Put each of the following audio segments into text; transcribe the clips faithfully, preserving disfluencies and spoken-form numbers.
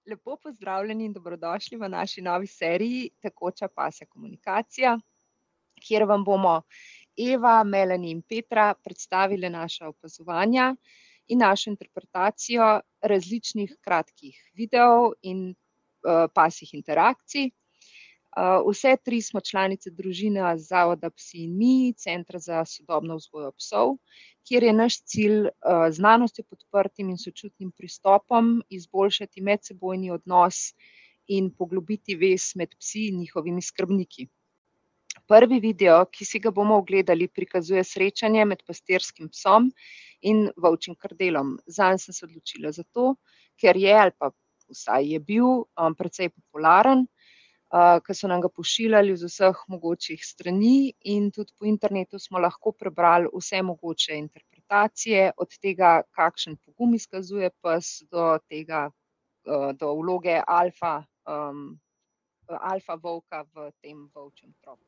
Lepo pozdravljeni in dobrodošli v naši novi seriji Tekoča pasja komunikacija, kjer vam bomo Eva, Melanie in Petra predstavile naša opazovanja in našo interpretacijo različnih kratkih videov in uh, pasjih interakcij. Uh, vse tri smo članice družine Zavoda Psi in mi, Centra za sodobno vzgojo psov, kjer je naš cilj uh, znanostjo podprtim in sočutnim pristopom izboljšati medsebojni odnos in poglobiti vez med psi in njihovimi skrbniki. Prvi video, ki si ga bomo ogledali, prikazuje srečanje med pastirskim psom in volčjim krdelom. Zanj sem se odločila zato, ker je ali pa vsaj je bil um, precej popularen, Uh, ki so nam ga pošiljali z vseh mogočih strani in tudi po internetu smo lahko prebrali vse mogoče interpretacije, od tega, kakšen pogum izkazuje pes, do tega, uh, do vloge alfa, um, alfa volka v tem volčjem tropu.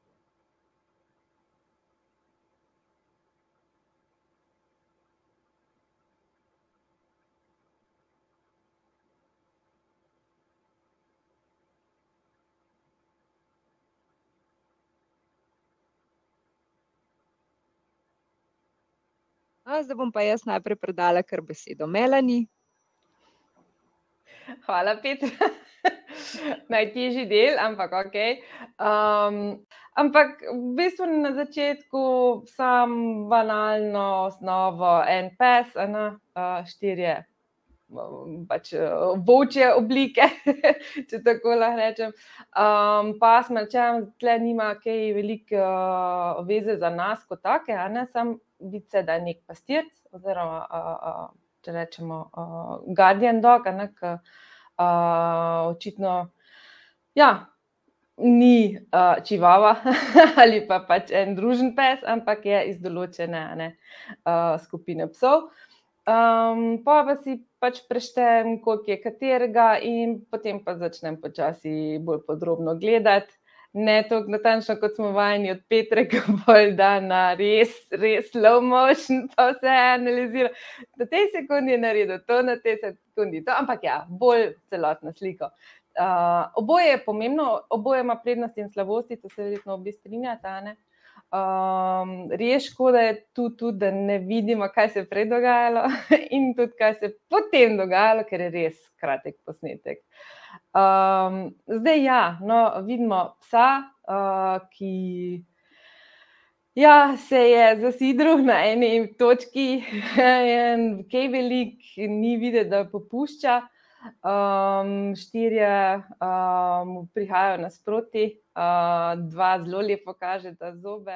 Zdaj bom pa jaz najprej predala kar besedo Melanie. Hvala, Petra. Najtežji del, ampak okej. Um, ampak v bistvu na začetku sam banalno osnovo en pes, ena, uh, štirje pač volčje oblike, če tako lahko rečem. Um, pas malčem tle nima kaj veliko uh, veze za nas kot take, a ne, sam vidi se, da je nek pastirc, oziroma uh, uh, če rečemo uh, guardian dog, a ne, k, uh, očitno, ja, ni uh, čivava ali pa pač en družen pes, ampak je iz določene, a ne, uh, skupine psov. Um, pa pa si pač preštem, koliko je katerega in potem pa začnem počasi bolj podrobno gledati. Ne toliko natančno, kot smo vajeni od Petre, ki bolj da na res, res slow motion, pa vse analizira. Na tej sekundi je naredil to, na tej sekundi to, ampak ja, bolj celotno sliko. Uh, oboje je pomembno, oboje ima prednosti in slabosti, to se verjetno obi strinjata, ne? Um, res škoda je tu tudi, da ne vidimo, kaj se je prej dogajalo in tudi, kaj se je potem dogajalo, ker je res kratek posnetek. Um, zdaj ja, no, vidimo psa, uh, ki ja, se je zasidral na eni točki, in kaj velik, ni videti, da popušča. Um, štirje um, prihajajo nasproti, uh, dva zelo lepo kažeta zobe.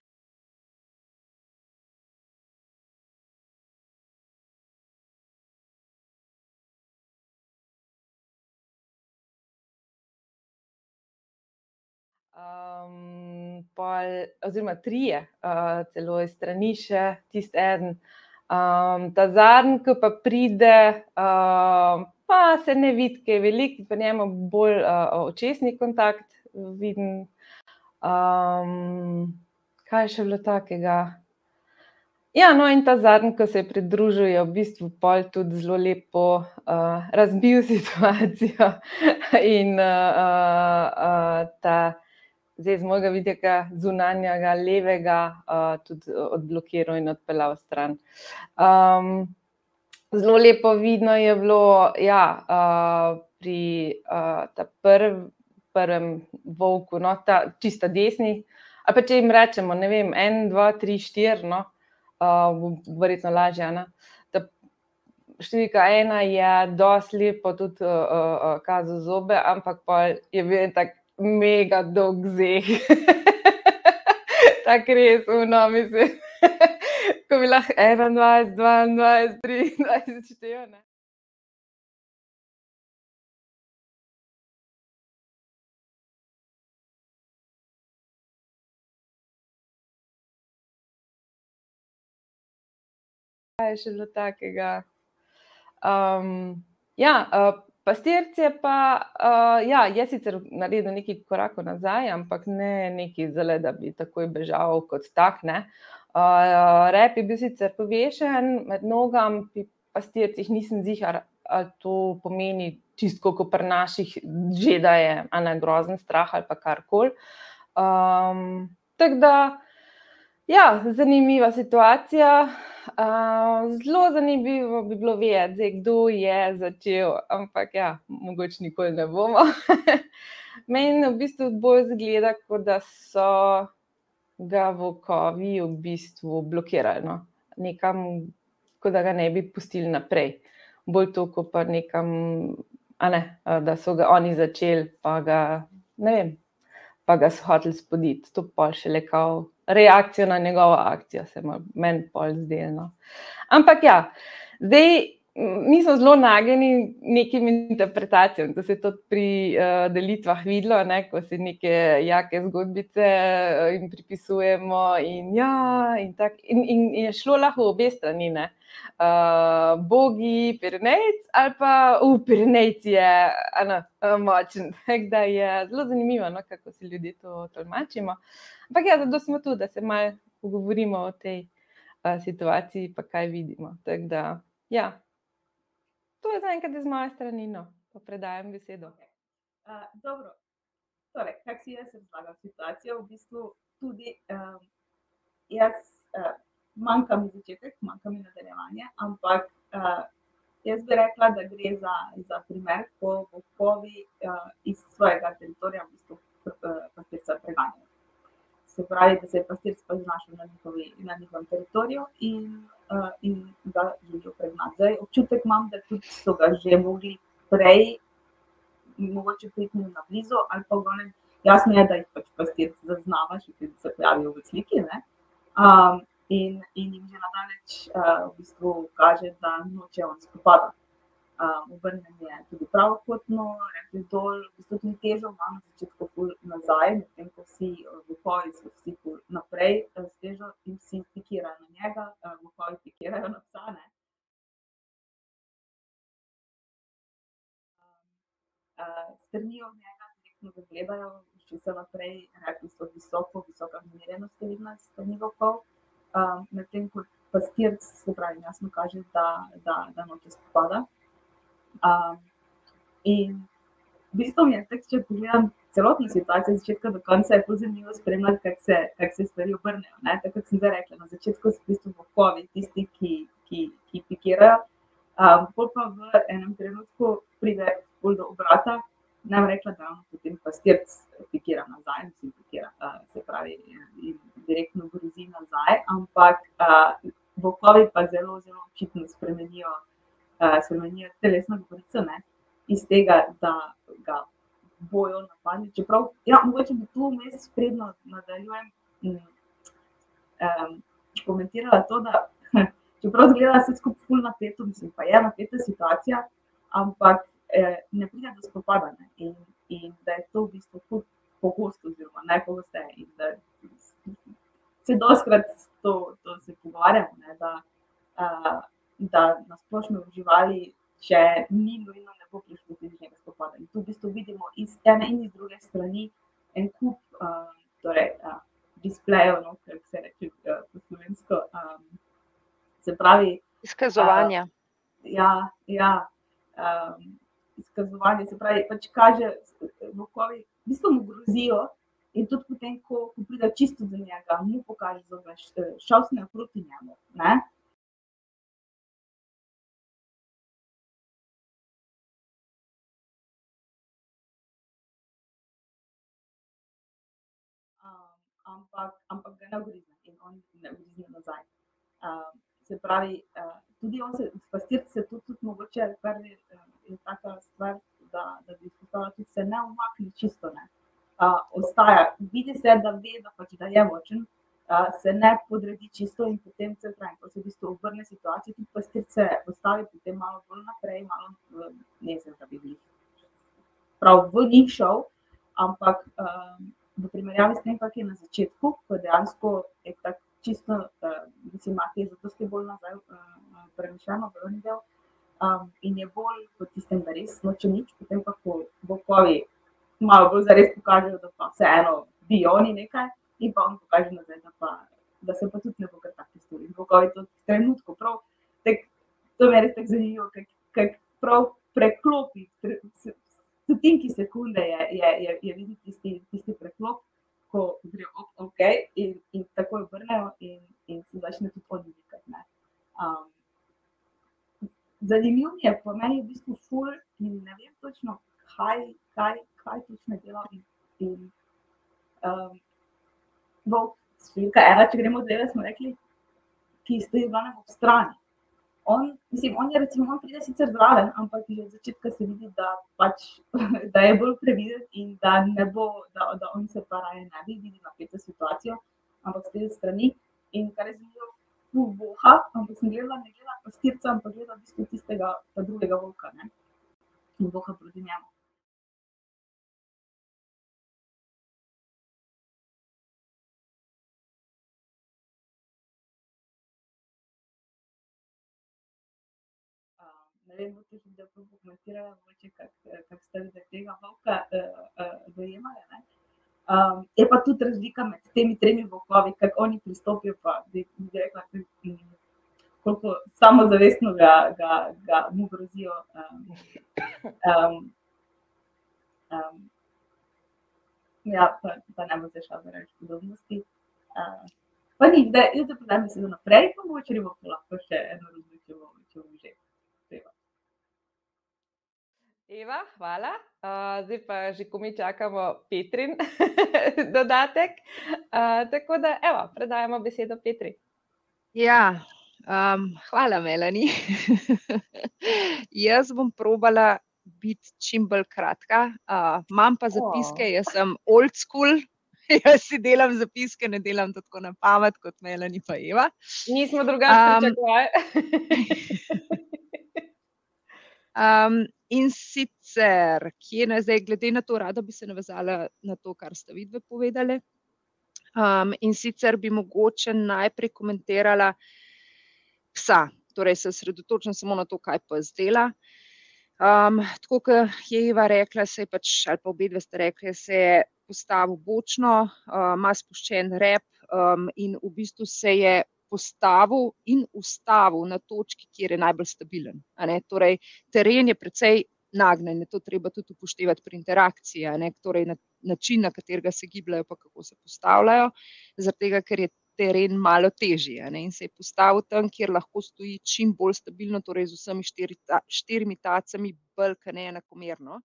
Um, pol, oziroma trije, uh, celo iz strani še tisti eden. Um, ta zadnji, ki pa pride, uh, pa se ne vidi kaj veliko, pri njemu bolj uh, očesni kontakt vidim. Um, kaj je še bilo takega? Ja, no, in ta zadnji, ki se je pridružil, je v bistvu pol tudi zelo lepo uh, razbil situacijo in uh, uh, ta zdaj z mojega vidika zunanjega levega uh, tudi odblokiral in odpeljal stran. Um, zelo lepo vidno je bilo, ja, uh, pri uh, ta prv, prvem volku, no, ta čista desni, ali pa če jim rečemo, ne vem, en, dva, tri, štiri, no, uh, verjetno lažje, ne. Ta številka ena je dosti lepo tudi uh, uh, kazal zobe, ampak pa je bil tak mega dolg zeh. Tako res, ono, mislim, ko bi lahko enaindvajset, dvaindvajset, triindvajset štel, ne. Kaj je še bilo takega? Um, ja, uh, pastirc je pa, uh, ja, je sicer naredil nekaj korakov nazaj, ampak ne nekaj zelo, da bi takoj bežal kot tak, ne. Uh, rep je bil sicer povešen med nogam, pri pastircih nisem ziher, ali to pomeni čisto kot pri naših, že da je ena grozen strah ali pa karkoli. Um, tako da, ja, zanimiva situacija. Uh, zelo zanimivo bi bilo vedeti, zdaj, kdo je začel, ampak ja, mogoče nikoli ne bomo. Meni v bistvu bolj zgleda, kot da so ga volkovi v bistvu blokirali, no. Nekam, kot da ga ne bi pustili naprej. Bolj to, kot pa nekam, a ne, da so ga oni začeli, pa ga, ne vem, pa ga so hoteli spoditi. To pol šele kao reakcijo na njegovo akcijo, se meni pol zdelo, no. Ampak ja, zdaj mi smo zelo nagnjeni nekim interpretacijam, to se je tudi pri uh, delitvah videlo, ne, ko se neke jake zgodbice uh, in pripisujemo in ja, in tak, in, in, in je šlo lahko v obe strani, ne. Uh, bogi, Pirenejc ali pa v uh, Pirenejc je ano, močen, tako da je zelo zanimivo, no, kako si ljudje to tolmačimo. Ampak ja, zato smo tu, da se malo pogovorimo o tej uh, situaciji, pa kaj vidimo, tako da, ja. To je zaenkrat iz moje strani, no, pa predajam besedo. Uh, dobro, torej, kako si jaz razlagam situacijo, v bistvu tudi um, jaz, uh, manjka mi začetek, manjka mi nadaljevanje, ampak uh, jaz bi rekla, da gre za, za primer, ko volkovi uh, iz svojega teritorija v bistvu pastirca preganjajo. Se pravi, da se je pastirc pa znašel na, njihovi, na njihovem teritoriju in, uh, in ga želijo pregnati. Zdaj, občutek imam, da tudi so ga že mogli prej, mogoče priti na blizu, ali pa v jasno je, da jih pač pastirc zaznava, še tudi se pojavijo v sliki, ne? Um, in, in jim že nadaleč uh, v bistvu kaže, da noče on spopada. Um, obrnem je tudi pravokotno, rekli dol, v bistvu tudi težo imam na začetku ful nazaj, medtem ko vsi volkovi so vsi ful naprej s težo in vsi pikirajo na njega, uh, volkovi pikirajo na psa, ne. Uh, strnijo v njega, direktno ga gledajo, še se naprej, rekli so visoko, visoka zmerjenost je vidna s strani volkov, um, medtem ko pastirc, se pravi, jasno kaže, da, da, da noče spopada. Um, in v bistvu mi je tak, če pogledam celotno situacijo, od začetka do konca je zelo zanimivo spremljati, kako se, kak se stvari obrnejo, ne, tako kot sem zdaj rekla, na začetku so v bistvu volkovi tisti, ki, ki, ki pikirajo, um, pol pa v enem trenutku pride bolj do obrata, ne bom rekla, da on potem pastirc pikira nazaj, mislim pikira, uh, se pravi, in direktno grozi nazaj, ampak uh, volkovi pa zelo, zelo očitno spremenijo Uh, spremenijo telesno govorico, ne, iz tega, da ga bojo napadli. Čeprav, ja, mogoče bi tu vmes predno nadaljujem in um, komentirala to, da čeprav zgleda se skupaj ful napeto, mislim, pa je napeta situacija, ampak eh, ne pride do spopada, ne, in, in da je to v bistvu ful pogosto oziroma najpogosteje in da se dostkrat to, to se pogovarjamo, ne, da uh, da na splošno v živali, če ni nujno, ne bo prišlo do fizičnega spopada. In tu v bistvu vidimo iz ene in iz druge strani en kup uh, torej, uh, displejev, no, kako se reče uh, po slovensko, um, se pravi... Izkazovanja. Uh, ja, ja, um, izkazovanje, se pravi, pač kaže, volkovi v bistvu mu grozijo in tudi potem, ko, ko pride čisto do njega, mu pokaže zobe, šavsnejo proti njemu, ne? Ampak, ampak ga ne ugrizne in on ne ugrizne nazaj. Uh, se pravi, uh, tudi on se, pastirc se tudi, tudi mogoče, kar je, je taka stvar, da, da bi izpostavila, tudi se ne umakne čisto, ne. Uh, ostaja, vidi se, da ve, da pač da je močen, uh, se ne podredi čisto in potem se pravi, ko se v bistvu obrne situacijo, tudi pastirc se postavi potem malo bolj naprej, malo, ne vem, da bi bili prav v njih šel, ampak um, v primerjavi s tem, kak je na začetku, ko dejansko je tako čisto, uh, mislim, ima težo, dosti bolj nazaj uh, premišljeno, vrni del, um, in je bolj v tistem, da res noče nič, potem pa, ko volkovi malo bolj zares pokažejo, da pa vseeno bi oni nekaj, in pa on pokaže nazaj, da, pa, da se pa tudi ne bo kar tako stori. Volkovi to trenutku prav, tak, to mi je res tako zanimivo, kak, kak prav preklopi, v stotinki sekunde je, je, je, je videti tisti, tisti preklop, ko grejo op, ok, in, in takoj obrnejo in, in se začne tudi oni vikati, ne. Um, zanimiv mi je, po meni je v bistvu ful in ne vem točno, kaj, kaj, kaj točno dela in, in um, volk, številka ena, če gremo od leve, smo rekli, ki stoji v glavnem ob strani. On, mislim, on je recimo, on pride sicer zraven, ampak že od začetka se vidi, da pač, da je bolj previden in da ne bo, da, da on se pa raje ne bi vidi napeto situacijo, ampak stoji od strani. In kar je zanimivo, ful voha, ampak sem gledala, ne gleda pastirca, ampak gleda v bistvu tistega, ta drugega volka, ne. In voha proti njemu. Ne vem, boste še kdaj pokomentirali, mogoče kak, kak ste videli tega volka uh, uh, dojemali, ne. Um, je pa tudi razlika med temi tremi volkovi, kako oni pristopijo, pa bi, bi rekla, koliko samozavestno ga, ga, ga mu grozijo. Um, um, um, ja, pa, pa ne bo se šla reči podobnosti. Uh, pa ni, da jaz da predam besedo naprej, pa mogoče bo lahko še eno različivo, če bo že. Eva, hvala. Uh, zdaj pa že komaj čakamo Petrin dodatek. Uh, tako da, evo, predajamo besedo Petri. Ja, um, hvala, Melanie. Jaz bom probala biti čim bolj kratka. Uh, imam pa zapiske, jaz sem old school. Jaz si delam zapiske, ne delam tako na pamet kot Melanie pa Eva. Nismo drugače pričakovali. Um, in sicer, kje ne zdaj, glede na to, rada bi se navezala na to, kar ste vidve povedali. Um, in sicer bi mogoče najprej komentirala psa, torej se osredotočam samo na to, kaj pes dela. Um, tako, kot je Eva rekla, se je pač, ali pa obedve ste rekli, se je postavil bočno, uh, ima spuščen rep um, in v bistvu se je postavil in ustavil na točki, kjer je najbolj stabilen. A ne? Torej, teren je precej nagnjen, to treba tudi upoštevati pri interakciji, a ne? Torej, na, način, na katerega se gibljajo, pa kako se postavljajo, zaradi tega, ker je teren malo težji, a ne? In se je postavil tam, kjer lahko stoji čim bolj stabilno, torej z vsemi štiri, ta, štirimi tacami, bolj kot ne enakomerno.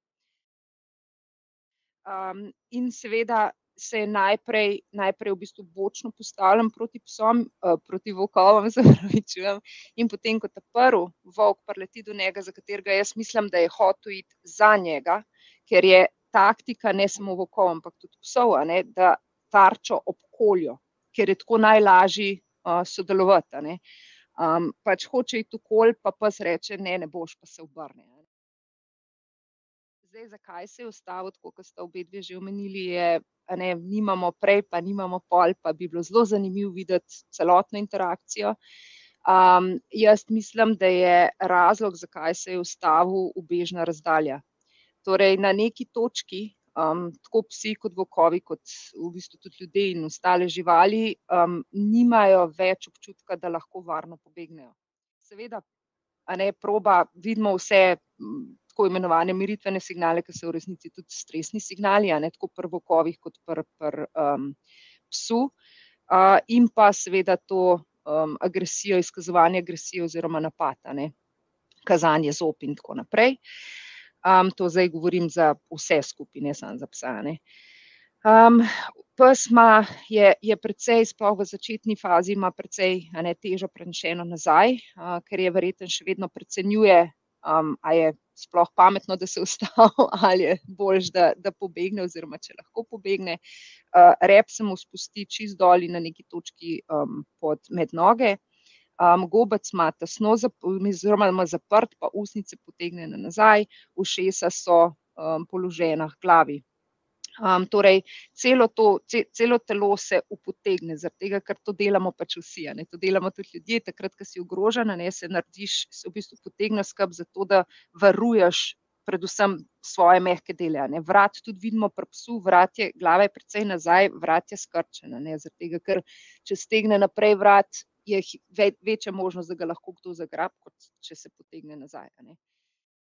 Um, in seveda se je najprej, najprej v bistvu bočno postavljam proti psom, uh, proti volkovom, se pravičujem, in potem, ko ta prvi volk prileti do njega, za katerega jaz mislim, da je hotel iti za njega, ker je taktika ne samo volkov, ampak tudi psov, a ne, da tarčo obkoljo, ker je tako najlažje uh, sodelovati, a ne. Um, pač hoče iti okoli, pa pes reče, ne, ne boš, pa se obrne. Zdaj, zakaj se je ustavil, tako kot ste obedve že omenili, je, a ne, nimamo prej, pa nimamo pol, pa bi bilo zelo zanimivo videti celotno interakcijo. Um, jaz mislim, da je razlog, zakaj se je ustavil, ubežna razdalja. Torej, na neki točki, um, tako psi kot volkovi, kot v bistvu tudi ljudje in ostale živali, um, nimajo več občutka, da lahko varno pobegnejo. Seveda, a ne, proba, vidimo vse tako imenovane miritvene signale, ki so v resnici tudi stresni signali, a ne, tako pri volkovih kot pri, pri um, psu. Uh, in pa seveda to um, agresijo, izkazovanje agresije oziroma napad, a ne, kazanje zob in tako naprej. Um, to zdaj govorim za vse skupaj, ne samo za psa, ne. Um, pes ima, je, je precej, sploh v začetni fazi, ima precej, a ne, težo prenešeno nazaj, uh, ker je verjetno še vedno precenjuje, um, a je sploh pametno, da se ustavi, ali je boljš, da, da pobegne, oziroma če lahko pobegne. Uh, rep se mu spusti čist dol in na neki točki um, pod, med noge. Um, gobec ima tesno oziroma ima zaprt, pa ustnice potegnjene nazaj, ušesa so um, položena h glavi. Um, torej, celo, to, ce, celo telo se upotegne, zaradi tega, ker to delamo pač vsi, a ne, to delamo tudi ljudje, takrat, ko si ogrožen, a ne, se narediš, se v bistvu potegneš skup zato, da varuješ predvsem svoje mehke dele, a ne. Vrat tudi vidimo pri psu, vrat je, glava je precej nazaj, vrat je skrčena, ne, zaradi tega, ker če stegne naprej vrat, je ve, večja možnost, da ga lahko kdo zagrabi, kot če se potegne nazaj, a ne.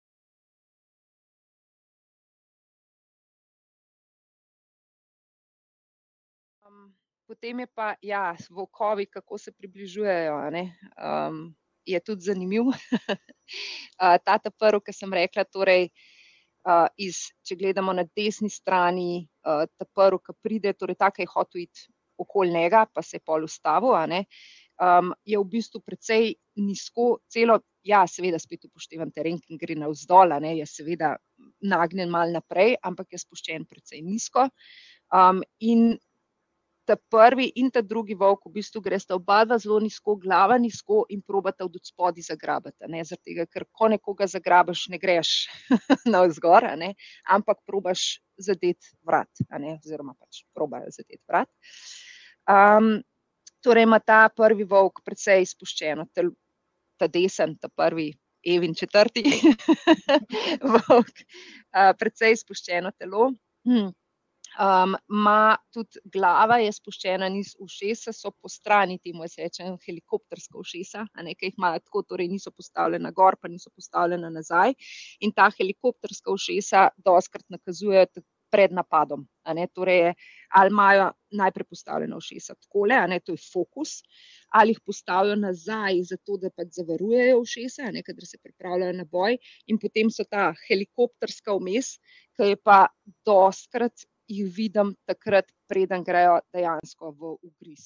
potem je pa, ja, volkovi, kako se približujejo, a ne, um, je tudi zanimiv. uh, ta ta prvi, ki sem rekla, torej, uh, iz, če gledamo na desni strani, uh, ta prvi, ki pride, torej ta, ki je hotel iti okoli njega, pa se je pol ustavil, a ne, um, je v bistvu precej nizko, celo, ja, seveda spet upoštevam teren, ki gre navzdol, a ne, je seveda nagnjen malo naprej, ampak je spuščen precej nizko. Um, in ta prvi in ta drugi volk v bistvu gresta oba dva zelo nizko, glava nizko in probata od spodaj zagrabiti, a ne, zaradi tega, ker ko nekoga zagrabiš, ne greš navzgor, a ne, ampak probaš zadeti vrat, a ne, oziroma pač probajo zadeti vrat. Um, torej ima ta prvi volk precej spuščeno telo, ta desen, ta prvi, Evin četrti volk, uh, precej spuščeno telo. Hm. Um, ma tudi glava je spuščena, niz ušesa so po strani, temu jaz rečem helikopterska ušesa, a ne, ki jih imajo tako, torej niso postavljena gor, pa niso postavljena nazaj. In ta helikopterska ušesa dostikrat nakazujejo pred napadom, a ne, torej ali imajo najprej postavljena ušesa takole, a ne, to je fokus, ali jih postavijo nazaj, zato da pač zavarujejo ušesa, a ne, kadar se pripravljajo na boj, in potem so ta helikopterska vmes, ki je pa dostikrat jih vidim takrat, preden grejo dejansko v ugriz.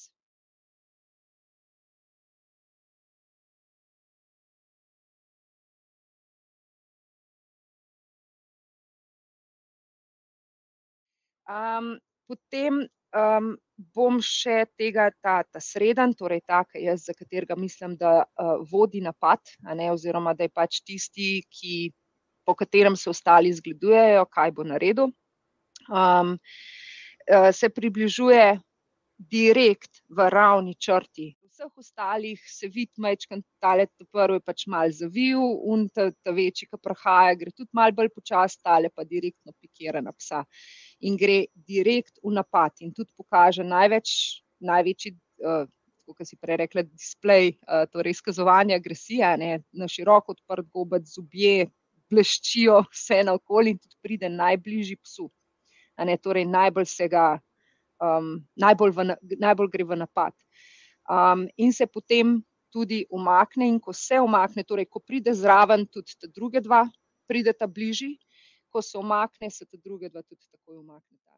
Um, potem um, bom še tega, ta, ta srednji, torej ta, ki jaz, za katerega mislim, da uh, vodi napad, a ne, oziroma da je pač tisti, ki, po katerem se ostali zgledujejo, kaj bo naredil. Um, uh, se približuje direkt v ravni črti. Vseh ostalih se vidi majčkeno, tale ta prvi je pač malo zavil, un ta, ta večji, ki prihaja, gre tudi malo bolj počasi, tale pa direktno pikira na psa. In gre direkt v napad in tudi pokaže največ, največji, uh, tako kot si prej rekla, displej, uh, torej izkazovanje agresije, a ne, na široko odprt gobec, zobje bleščijo vse naokoli in tudi pride najbližji psu. A ne, torej najbolj se ga, um, najbolj, v, najbolj gre v napad. Um, in se potem tudi umakne, in ko se umakne, torej ko pride zraven tudi ta druge dva, prideta bližji, ko se umakne, se ta druge dva tudi takoj umakneta.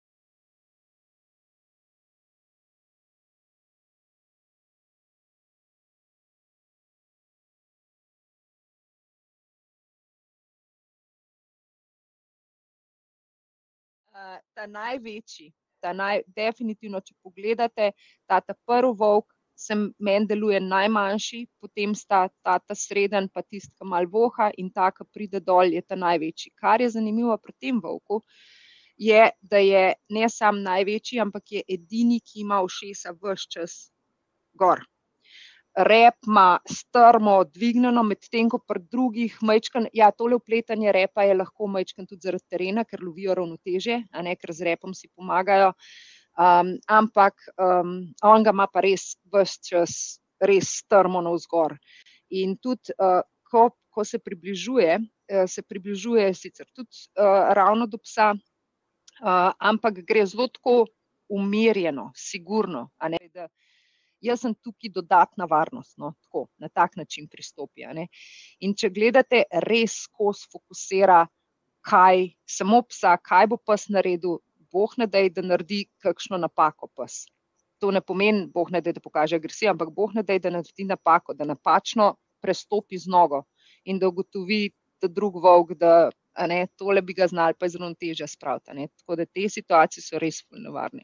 Uh, ta največji, ta naj, definitivno, če pogledate, ta ta prvi volk se meni deluje najmanjši, potem sta ta ta srednji pa tisti, ki malo voha, in ta, ki pride dol, je ta največji. Kar je zanimivo pri tem volku, je, da je ne samo največji, ampak je edini, ki ima ušesa ves čas gor. Rep ima strmo dvignjeno, medtem ko pri drugih majčkeno, ja, tole vpletanje repa je lahko majčkeno tudi zaradi terena, ker lovijo ravnotežje, a ne, ker z repom si pomagajo. Um, ampak um, on ga ima pa res ves čas res strmo navzgor. In tudi, uh, ko, ko se približuje, uh, se približuje sicer tudi uh, ravno do psa, uh, ampak gre zelo tako umirjeno, sigurno, a ne, da jaz sem tukaj dodatna varnost, no, tako, na tak način pristopi, a ne. In če gledate, res skozi fokusira, kaj, samo psa, kaj bo pes naredil, Bog ne daj, da naredi kakšno napako pes. To ne pomeni, Bog ne daj, da pokaže agresijo, ampak Bog ne daj, da naredi napako, da napačno prestopi z nogo in da ugotovi ta drug volk, da, a ne, tole bi ga znali pa iz ravnotežja spraviti, a ne. Tako da te situacije so res ful nevarne.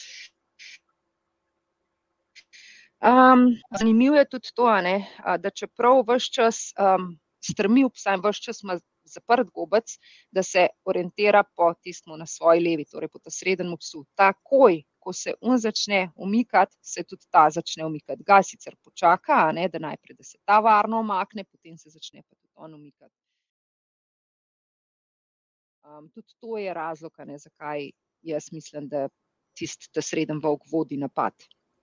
Um, zanimivo je tudi to, a ne, da čeprav ves čas um, strmi v psa in ves čas ima zaprt gobec, da se orientira po tistmu na svoji levi, torej po ta srednjemu psu. Takoj, ko se on začne umikati, se tudi ta začne umikati. Ga sicer počaka, a ne, da najprej, da se ta varno umakne, potem se začne pa tudi on umikati. Um, tudi to je razlog, a ne, zakaj jaz mislim, da tisti ta srednji volk vodi napad.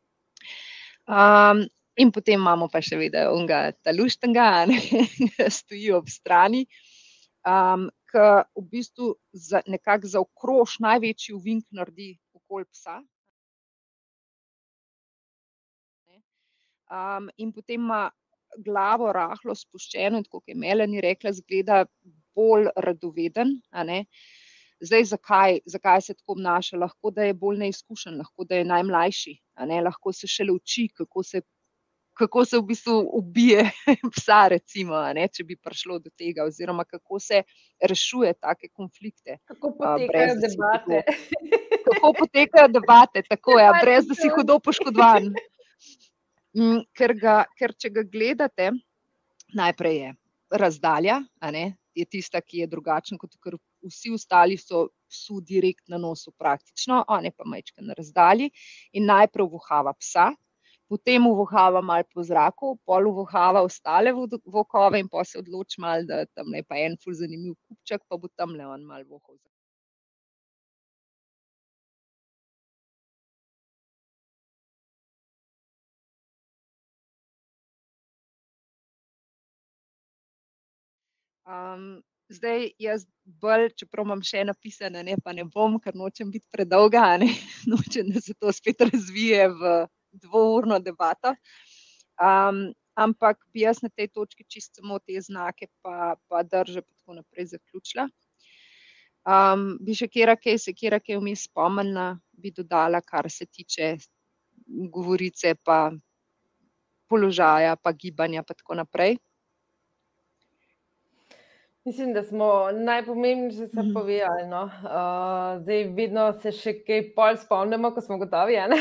Um, in potem imamo pa še vedno onega taluštnega, a ne, stoji ob strani, um, ki v bistvu za, nekako zaokrož največji ovink naredi okoli psa. um, in potem ima glavo rahlo spuščeno in tako, kot je Melanie rekla, zgleda bolj radoveden, a ne. Zdaj, zakaj, zakaj se tako obnaša? Lahko, da je bolj neizkušen, lahko, da je najmlajši, a ne, lahko se šele uči, kako se, kako se v bistvu ubije psa, recimo, a ne, če bi prišlo do tega, oziroma kako se rešuje take konflikte. Kako a, brez, potekajo da si debate. hudo- Kako potekajo debate, tako je, Debate brez da si so- hudo poškodovan. Mm, Ker, ga, ker če ga gledate, najprej je razdalja, a ne, je tista, ki je drugačna, kot ker vsi ostali so psu direkt na nosu praktično, on je pa majčkeno na razdalji in najprej uvohava psa, potem uvohava malo po zraku, pol uvohava ostale vo- vokove in pa se odloči malo, da tam je pa en ful zanimiv kupček, pa bo tamle on malo vohal. Um, zdaj, jaz bolj, čeprav imam še napisane, ne, pa ne bom, ker nočem biti predolga, a ne, nočem, da se to spet razvije v dvourno debato. Um, ampak bi jaz na tej točki čisto samo te znake pa, pa drže pa tako naprej zaključila. Um, bi še kera kaj, se kera kaj vmes spomnila, bi dodala, kar se tiče govorice pa položaja pa gibanja pa tako naprej. Mislim, da smo najpomembnejše se Mhm. povedali, no. Uh, zdaj vedno se še kaj pol spomnimo, ko smo gotovi, a ne?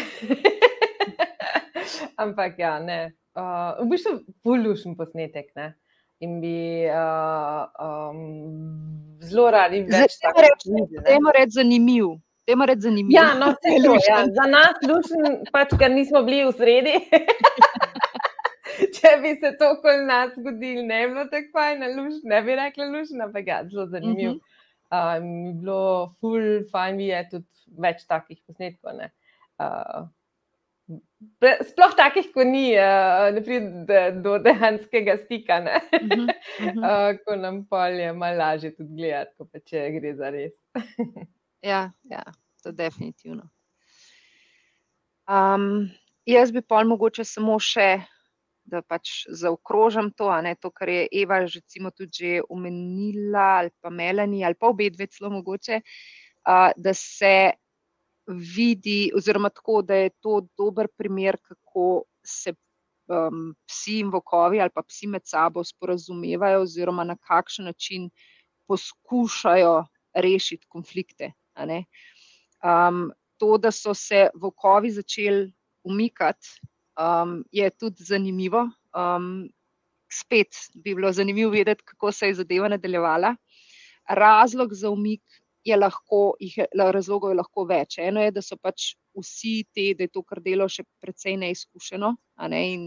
Ampak ja, ne. Uh, v bistvu ful lušen posnetek, ne. In bi uh, um, zelo radi več Zdaj, takih reči, videli, ne. dajmo reči zanimiv. Dajmo reči zanimiv. Ja, no, se Ne to, ja. lušten. Za nas lušen, pač, ker nismo bili v sredi. Če bi se to okoli nas zgodilo, ne bi bilo tako fajn, lušen, ne bi rekla lušen, ampak ja, zelo zanimiv. Mhm. Uh, mi je bilo ful fajn videti tudi več takih posnetkov, ne. Uh, pre- sploh takih, ko ni, uh, ne pride do dejanskega stika, ne. Mhm, mhm. Uh, ko nam pol je malo lažje tudi gledati, ko pa če gre za res. Ja, ja, to definitivno. Um, jaz bi pol mogoče samo še, da pač zaokrožim to, a ne, to, kar je Eva že recimo tudi že omenila, ali pa Melanie, ali pa obe dve celo mogoče, uh, da se vidi, oziroma tako, da je to dober primer, kako se um, psi in vokovi ali pa psi med sabo sporazumevajo, oziroma na kakšen način poskušajo rešiti konflikte, a ne. Um, to, da so se vokovi začeli umikati, um, je tudi zanimivo. Um, spet bi bilo zanimivo vedeti, kako se je zadeva nadaljevala. Razlog za umik je lahko, jih je, razlogov je lahko več. Eno je, da so pač vsi te, da je to kar delo še precej neizkušeno, a ne, in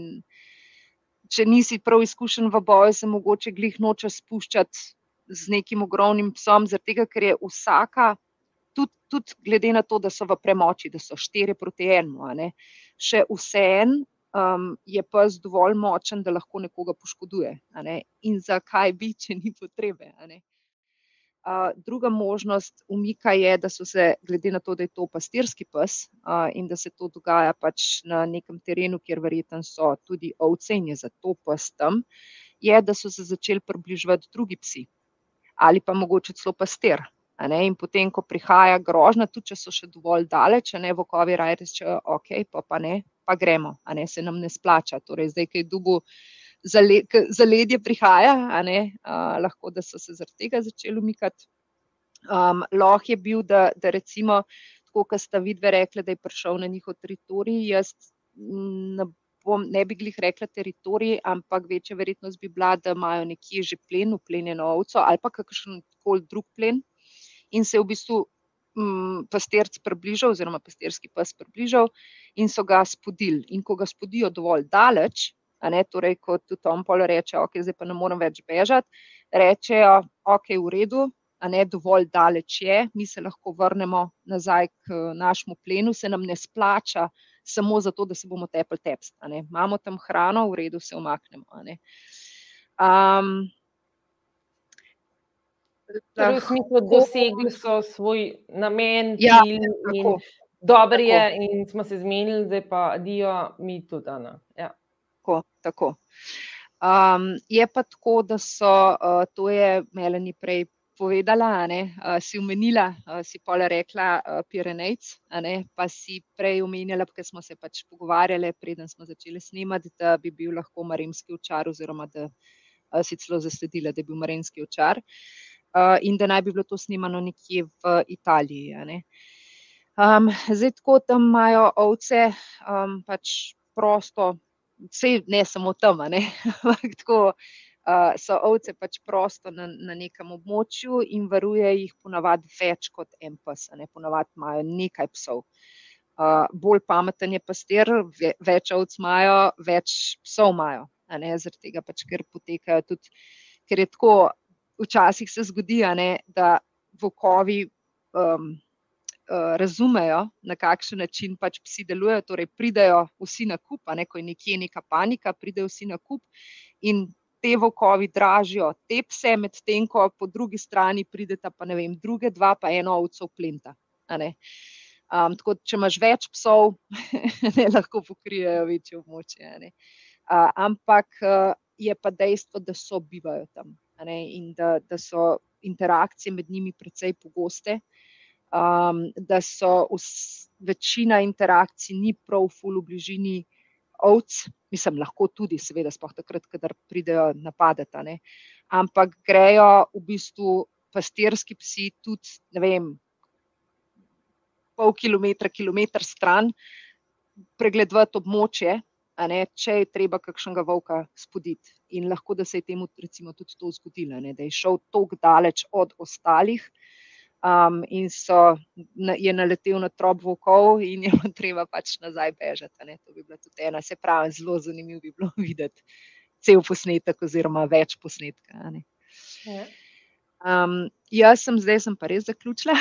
če nisi prav izkušen v boju, se mogoče glih noče spuščati z nekim ogromnim psom, zaradi tega, ker je vsaka, tudi, tudi glede na to, da so v premoči, da so štiri proti enemu, a ne, še vseeno um, je pes dovolj močen, da lahko nekoga poškoduje, a ne, in zakaj bi, če ni potrebe, a ne. Uh, druga možnost umika je, da so se, glede na to, da je to pastirski pes uh, in da se to dogaja pač na nekem terenu, kjer verjetno so tudi ovce in je zato pes tam, je, da so se začeli približevati drugi psi ali pa mogoče celo pastir. A ne, in potem, ko prihaja grožnja, tudi če so še dovolj daleč, a ne, vokovi raje rečejo, ok, pa, pa ne, pa gremo, a ne, se nam ne splača. Torej, zdaj, kaj dubu zaledje prihaja, a ne, uh, lahko, da so se zaradi tega začeli umikati. Um, lahko je bil, da, da recimo, tako kot sta vidve rekla, da je prišel na njihov teritorij, jaz ne, bom, ne bi glih rekla teritorij, ampak večja verjetnost bi bila, da imajo nekje že plen, uplenjeno ovco ali pa kakšen koli drug plen in se je v bistvu um, pastirc približal oziroma pastirski pes približal in so ga spodili. In ko ga spodijo dovolj daleč, a ne, torej, ko tudi on pol reče, ok, zdaj pa ne morem več bežati, rečejo, ok, v redu, a ne, dovolj daleč je, mi se lahko vrnemo nazaj k našemu plenu, se nam ne splača samo zato, da se bomo tepli tepst, a ne. Imamo tam hrano, v redu, se umaknemo, a ne. Um, Torej, v smislu, dosegli so svoj namen, Ja, cilj in tako, dober je tako. in smo se zmenili, zdaj pa adijo, mi tudi, Ana. Ja. Tako, tako. Um, je pa tako, da so, uh, to je Melanie prej povedala, a ne, uh, si omenila, uh, si pola rekla uh, Pirenejc, a ne, pa si prej omenjala, ker smo se pač pogovarjali, preden smo začeli snemati, da bi bil lahko Marenski ovčar oziroma da uh, si celo zasledila, da je bil Marenski ovčar uh, in da naj bi bilo to snemano nekje v Italiji, a ne. Um, zdaj tako tam imajo ovce um, pač prosto, vse ne samo tam, a ne, ampak tako uh, so ovce pač prosto na, na nekem območju in varuje jih ponavadi več kot en pes, a ne, ponavadi imajo nekaj psov. Uh, bolj pameten je pastir, ve, več ovc imajo, več psov imajo, a ne, zaradi tega pač, ker potekajo tudi, ker je tako, včasih se zgodi, a ne, da volkovi um, razumejo, na kakšen način pač psi delujejo, torej pridejo vsi na kup, a ne, ko je nekje neka panika, pridejo vsi na kup in te volkovi dražijo te pse, medtem ko po drugi strani prideta pa ne vem, druge dva pa eno ovco plenta, a ne. Um, tako, če imaš več psov, ne, lahko pokrijejo večje območje, a ne. Uh, ampak uh, je pa dejstvo, da so bivajo tam, a ne, in da, da so interakcije med njimi precej pogoste. Um, da so vs, večina interakcij ni prav ful v bližini ovc, mislim, lahko tudi, seveda, sploh takrat, kadar pridejo napadati, ne, ampak grejo v bistvu pastirski psi tudi, ne vem, pol kilometra, kilometer stran, pregledovati območje, a ne, če je treba kakšnega volka spoditi. In lahko, da se je temu recimo tudi to zgodilo, ne, da je šel toliko daleč od ostalih, Um, in so, je naletel na trop volkov in je treba pač nazaj bežati. Ne. To bi bila tudi ena, se pravi, zelo zanimivo bi bilo videti cel posnetek oziroma več posnetka. A ne. Ja. Um, jaz sem zdaj sem pa res zaključila.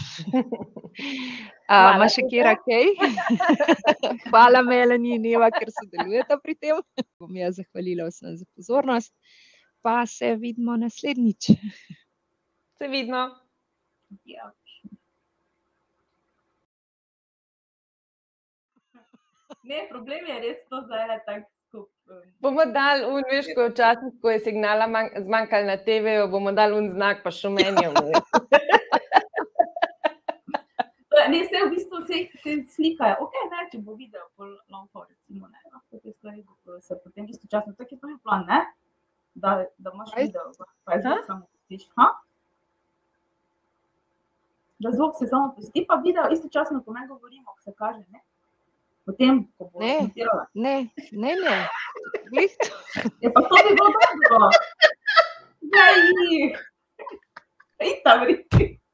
uh, Ma še kera kaj? Hvala Melanie in Eva, ker sodelujeta pri tem. Bom jaz zahvalila vsem za pozornost, pa se vidimo naslednjič. Se vidimo. Ja. Ne, problem je res to zdaj tak skup. Bomo dali un, veš, ko včasih, ko je signala manj, zmanjkalo na te veju, bomo dali un znak, pa šumenje. Ne, se v bistvu se, se slikajo. Ok, ne, če bo video pol lonko, recimo, ne, lahko te stvari se potem istočasno, tak je to je plan, ne? Da, da imaš video, pa je zvok samo pustiš. Ha? Da zvok se samo pusti, pa video istočasno, ko me govorimo, ko se kaže, ne? Potem, ko bo smontirala. Ne, ne, ne, glih to. Je pa to bi bilo dobro. Glej, ej, tam vriti.